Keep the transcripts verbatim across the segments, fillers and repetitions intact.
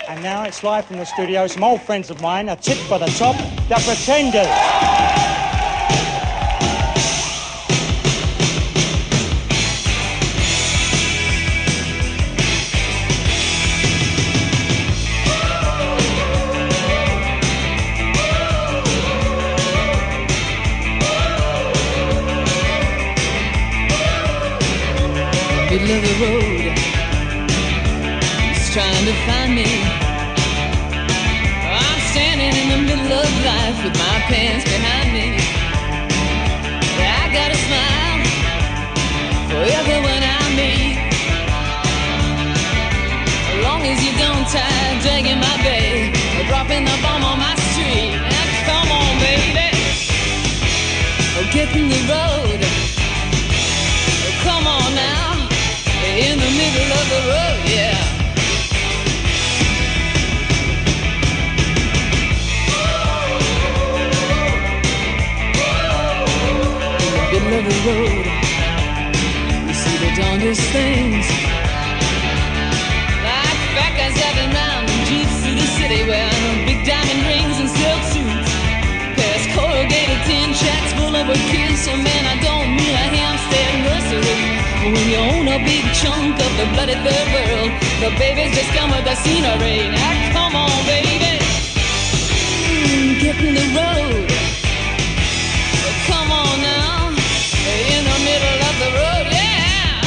And now it's live from the studio. Some old friends of mine, a tip for the top, the Pretenders. Middle of the road, he's trying to find me. I'm standing in the middle of life with my pants behind me. I got a smile for everyone I meet, as long as you don't tie dragging my bag or dropping the bomb on my street. Now come on, baby, oh, get in the road. Oh, come on now. In the middle of the road, yeah. In the middle of the road, you see the darndest things, like fat guys driving round in jeeps through the city wearing big diamond rings and silk suits, past corrugated tin shacks full of kids. So man, I don't mean a Hampstead nursery. When you own a big chunk of the bloody third world, the babies just come with the scenery. Now come on, baby, mm, get in the road. Come on now, in the middle of the road, yeah.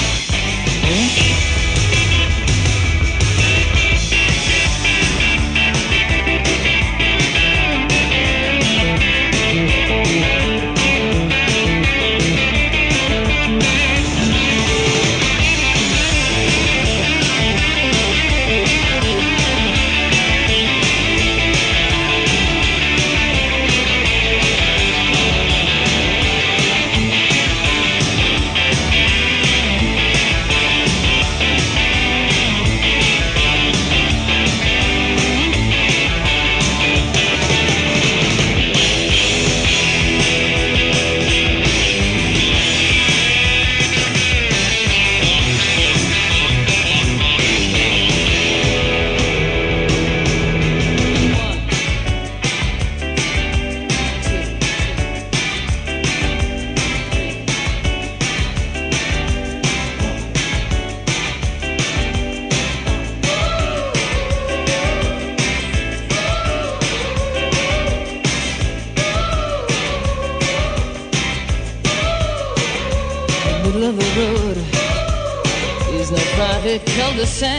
Middle of the road is no private cul-de-sac.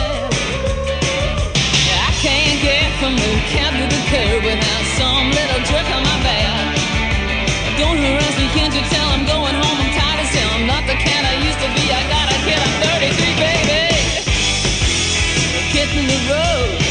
I can't get from the cab to the curb without some little jerk on my back. Don't harass me, can't you tell I'm going home? I'm tired as hell, I'm not the cat I used to be. I gotta get a thirty-three, baby. Get in the road.